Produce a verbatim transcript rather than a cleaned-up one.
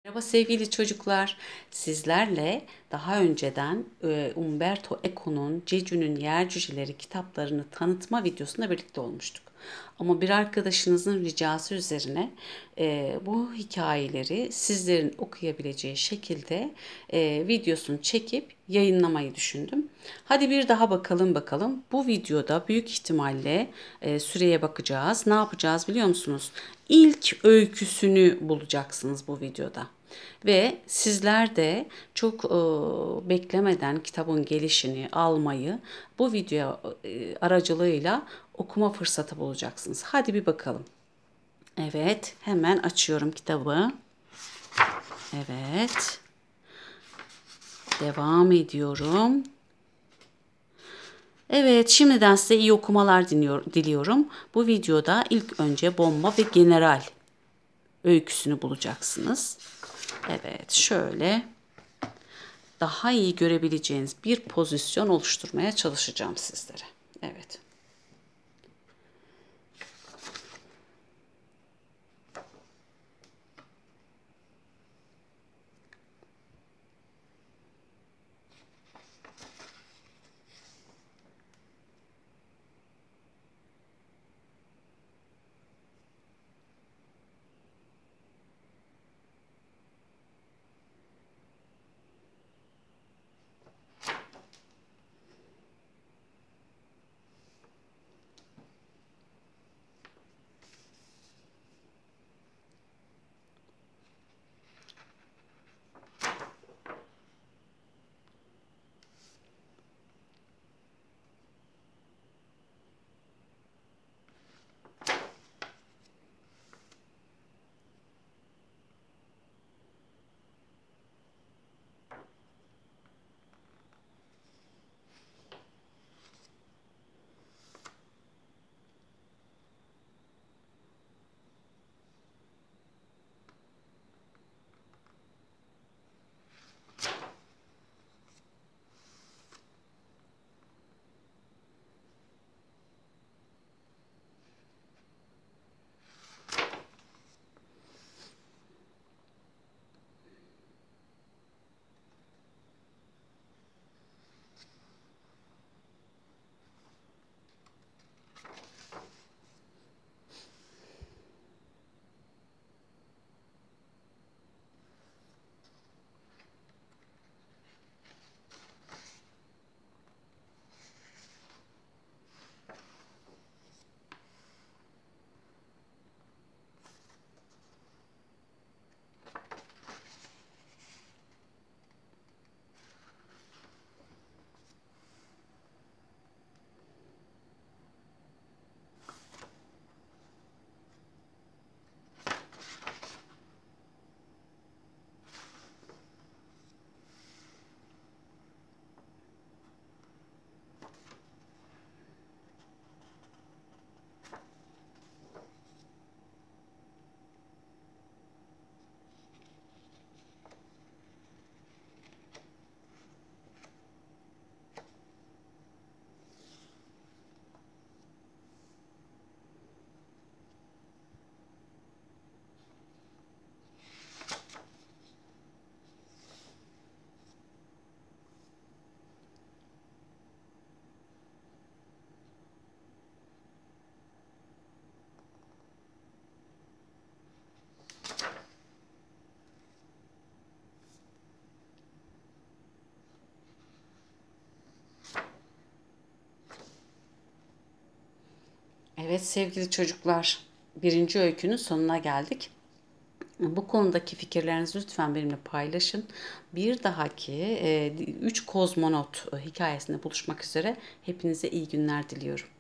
Merhaba sevgili çocuklar. Sizlerle daha önceden e, Umberto Eco'nun Cecun'un Yer Cüceleri kitaplarını tanıtma videosunda birlikte olmuştuk. Ama bir arkadaşınızın ricası üzerine e, bu hikayeleri sizlerin okuyabileceği şekilde e, videosunu çekip yayınlamayı düşündüm. Hadi bir daha bakalım bakalım. Bu videoda büyük ihtimalle e, süreye bakacağız. Ne yapacağız biliyor musunuz? İlk öyküsünü bulacaksınız bu videoda. Ve sizler de çok e, beklemeden kitabın gelişini almayı bu video e, aracılığıyla okuma fırsatı bulacaksınız. Hadi bir bakalım. Evet, hemen açıyorum kitabı. Evet, devam ediyorum. Evet, şimdiden size iyi okumalar diliyor, diliyorum. Bu videoda ilk önce bomba ve general öyküsünü bulacaksınız. Evet, şöyle daha iyi görebileceğiniz bir pozisyon oluşturmaya çalışacağım sizlere. Evet. Evet sevgili çocuklar, birinci öykünün sonuna geldik. Bu konudaki fikirlerinizi lütfen benimle paylaşın. Bir dahaki e, üç kozmonot hikayesinde buluşmak üzere. Hepinize iyi günler diliyorum.